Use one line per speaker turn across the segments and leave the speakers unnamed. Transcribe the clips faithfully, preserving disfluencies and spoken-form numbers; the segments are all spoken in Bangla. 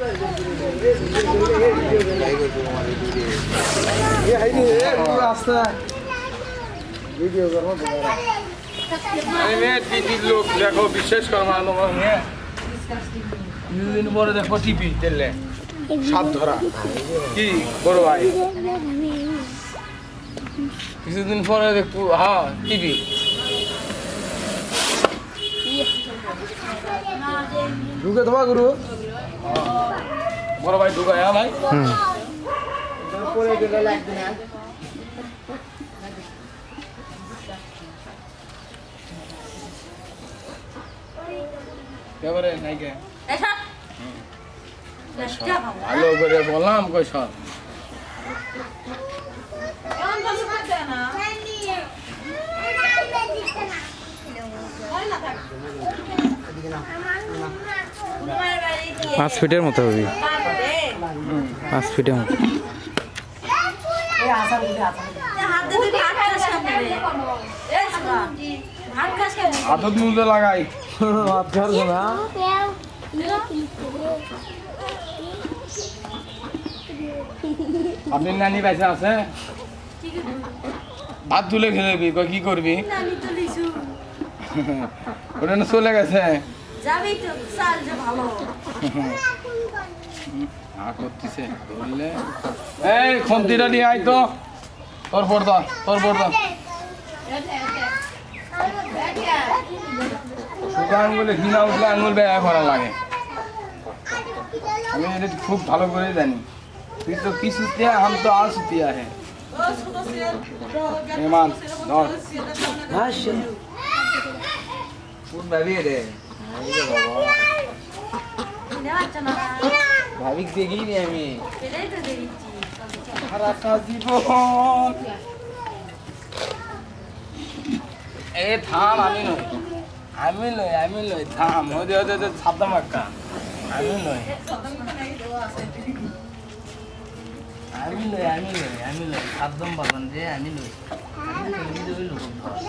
ये है नहीं ये रास्ता वीडियो करो अरे मैं टीवी लोग देखो विशेष करवानो है दिन পরে দেখো টিভি দিলে সাপ ধরা কি বড় ভাই কিছুদিন পরে দেখো হ্যাঁ টিভি ঢুকে তোমা গুরু বড় ভাই ঢুকা হ্যাঁ ভাই হুম পরে গেলে লাগবে না কেবরে নাই কে এসা ভালো করে বললাম কই সব এমন তুমি খাতে না
पाँच फीटर मत होगी पाँच फीटर मत
आदत मुझे लगाई आप घर सुना अपनी नानी पैसे आसे भात तुले खेले भी कोई की कर भी उन्होंने सोले कैसे
যাবেই তো সাল যে ভালো
হ্যাঁ করতেছে বললে এই খন্তিটা নিয়ে আই তো তোর পড়দা তোর পড়দা সুগা আঙ্গুলে ঘিনা উঠলে আঙ্গুল ব্যয় করা লাগে আমি এটা খুব ভালো করে জানি তুই তো কি সুতিয়া हम तो आ सुतिया है मेहमान धर
हां पूर्ण भाभी रे भाभी देखी नहीं हमें
रास्ता जीवन ए थाम आमी नय आमी नय आमी नय थाम होदे होदे शब्द माक्का आमी नय आमी नय आमी नय आमी नय शब्द बदन जे आमी नय आमी नय लोक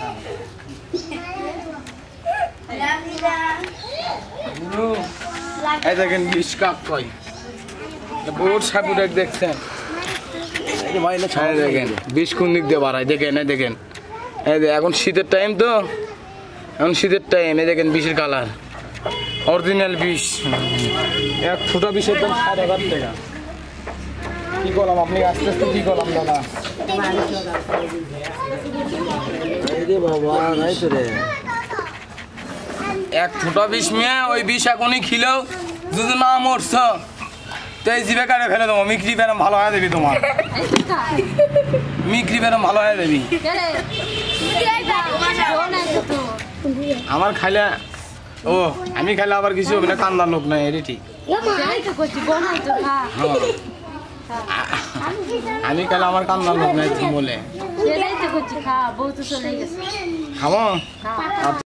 गुरु এই দেখেন বিশ কাপ কই বহুত সাপুরেক দেখছেন এই ভাই না ছাড়ে দেখেন বিশ কোন দিক দিয়ে বাড়ায় দেখেন এই দেখেন এই যে এখন শীতের টাইম তো এখন শীতের টাইম এই দেখেন বিষের কালার অরিজিনাল বিষ এক ফুটা বিষের দাম সাত হাজার টাকা কি করলাম আপনি আস্তে আস্তে কি করলাম দাদা
রে বাবা নাই তো রে
এক ফুটা বিষ মেয়ে ওই বিষ এখনই খিলেও যদি না মরছ তো এই জিভে কাটে ফেলে দেবো মিক্রি বেরম ভালো হয়ে দেবি তোমার মিক্রি বেরম ভালো হয়ে দেবি আমার খাইলে ও আমি খাইলে আবার কিছু হবে না কান্দার লোক নাই এটি ঠিক আমি খাইলে আমার কান্দার লোক নাই বলে খাবো